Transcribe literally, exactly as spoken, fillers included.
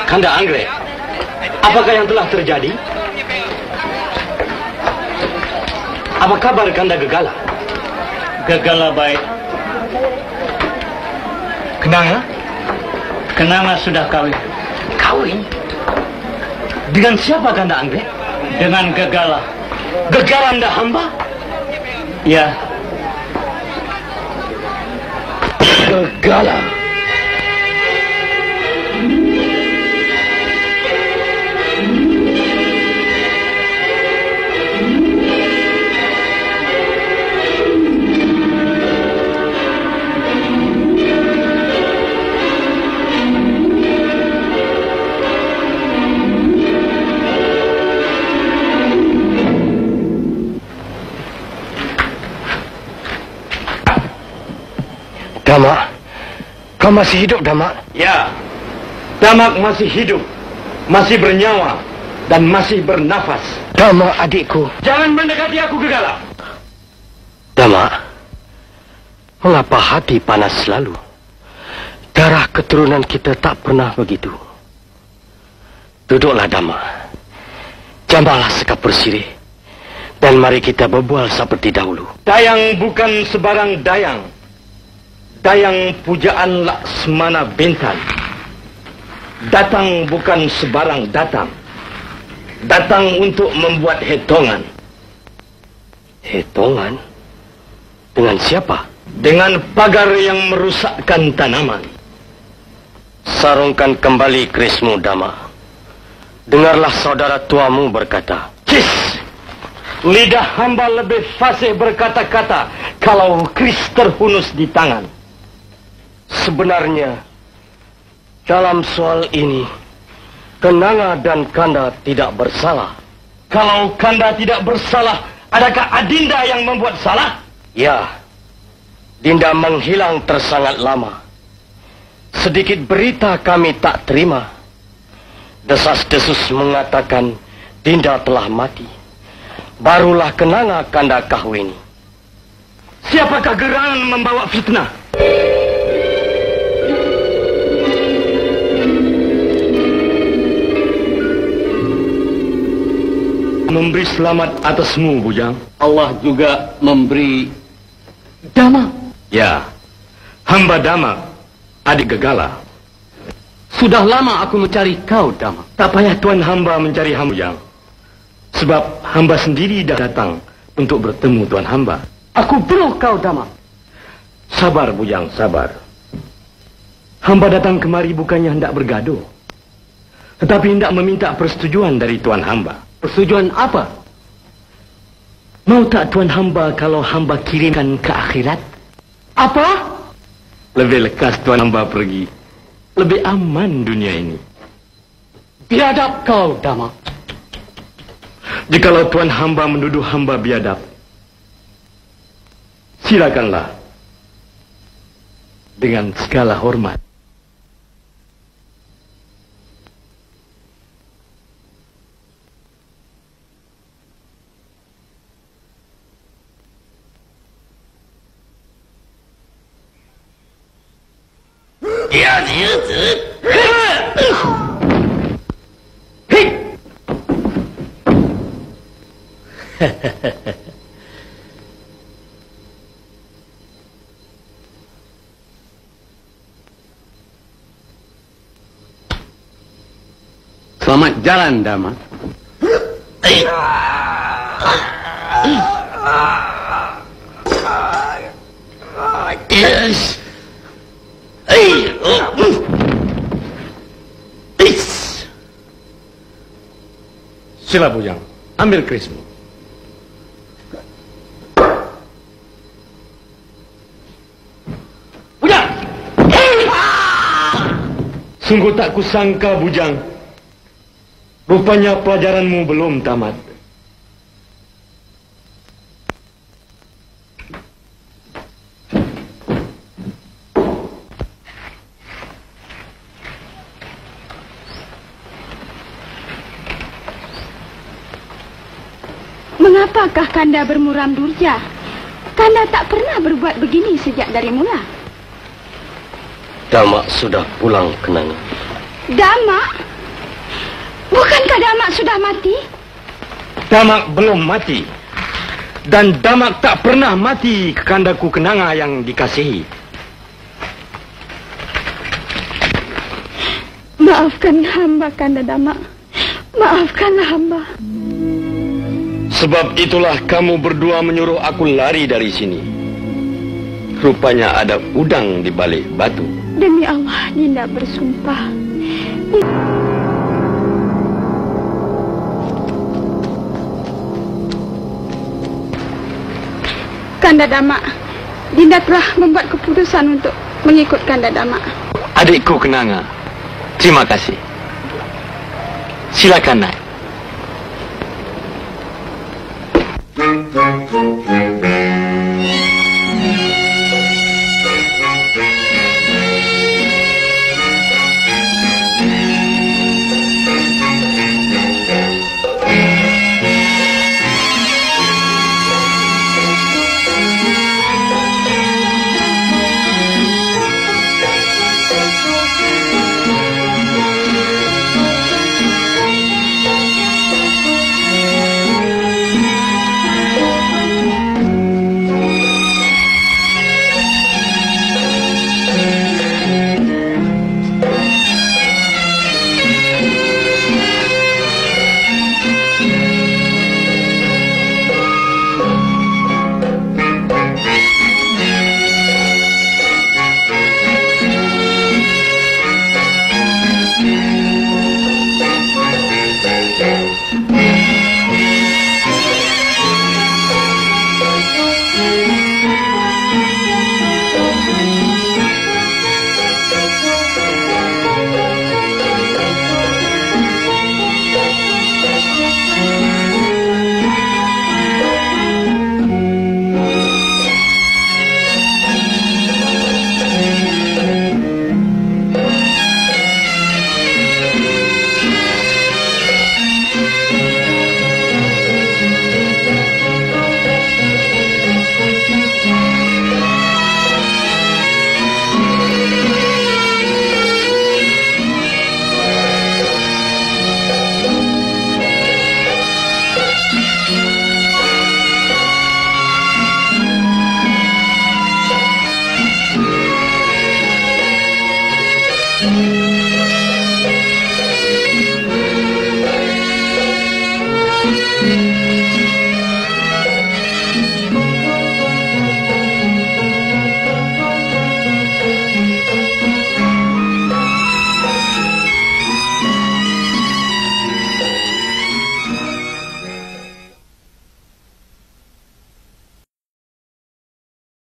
Kanda Anggrek, apakah yang telah terjadi? Apa kabar Kanda Gegala? Gegala baik. Kenanga? Kenanga sudah kawin. Kawin? Dengan siapa Kanda Anggrek? Dengan Gegala. Gegala Anda hamba? Ya. Gegala. Damak, kau masih hidup, Damak? Ya. Damak masih hidup, masih bernyawa, dan masih bernafas. Damak, adikku. Jangan mendekati aku, Gegala. Damak, mengapa hati panas selalu? Darah keturunan kita tak pernah begitu. Duduklah, Damak. Jambalah sekapur sirih, dan mari kita berbual seperti dahulu. Dayang bukan sebarang dayang. Dayang pujaan Laksmana Bentan. Datang bukan sebarang datang. Datang untuk membuat hitungan. Hitungan? Dengan siapa? Dengan pagar yang merusakkan tanaman. Sarungkan kembali kerismu, Dama. Dengarlah saudara tuamu berkata. Cis! Lidah hamba lebih fasih berkata-kata kalau keris terhunus di tangan. Sebenarnya, dalam soal ini, Kenanga dan Kanda tidak bersalah. Kalau Kanda tidak bersalah, adakah Adinda yang membuat salah? Ya, Dinda menghilang tersangat lama. Sedikit berita kami tak terima. Desas-desus mengatakan Dinda telah mati. Barulah Kenanga Kanda kahwini. Siapakah gerangan membawa fitnah? Memberi selamat atasmu, Bujang. Allah juga memberi Dama. Ya, hamba Dama, adik Gegala. Sudah lama aku mencari kau, Dama. Tak payah tuan hamba mencari hamba, Bujang. Sebab hamba sendiri dah datang untuk bertemu tuan hamba. Aku perlu kau, Dama. Sabar, Bujang, sabar. Hamba datang kemari bukannya hendak bergaduh, tetapi hendak meminta persetujuan dari tuan hamba. Persetujuan apa? Mau tak tuan hamba kalau hamba kirimkan ke akhirat? Apa? Lebih lekas tuan hamba pergi. Lebih aman dunia ini. Biadab kau, Dama. Jikalau tuan hamba menuduh hamba biadab, silakanlah. Dengan segala hormat. Ya,子。 嘿。 Selamat jalan, Dama. Yes. Sila Bujang, ambil kerismu. Bujang! Sungguh tak kusangka, Bujang. Rupanya pelajaranmu belum tamat. Mengapakah Kanda bermuram durja? Kanda tak pernah berbuat begini sejak dari mula. Dama sudah pulang, Kenanga. Dama? Bukankah Damak sudah mati? Damak belum mati. Dan Damak tak pernah mati ke kandaku Kenanga yang dikasihi. Maafkan hamba, Kanda Damak. Maafkanlah hamba. Sebab itulah kamu berdua menyuruh aku lari dari sini. Rupanya ada udang di balik batu. Demi Allah, Dinda bersumpah. Kanda Damak, Dinda telah membuat keputusan untuk mengikut Kanda Damak. Adikku Kenanga, terima kasih. Silakan naik. Thank you.